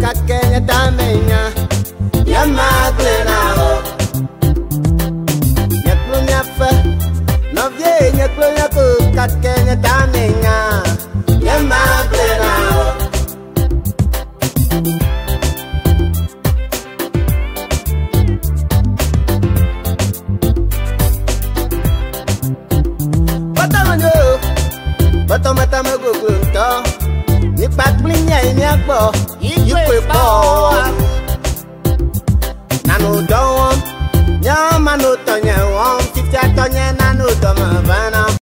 kakenya tamenya ya maglena ho nyaklo nyafa no vie nyaklo nyako kakenya tamenya ya maglena ho Bato mata magogunto ni patblinya ini agbo ikwe po nanu do nya manu to nya won 50 to nya nanu do ma bana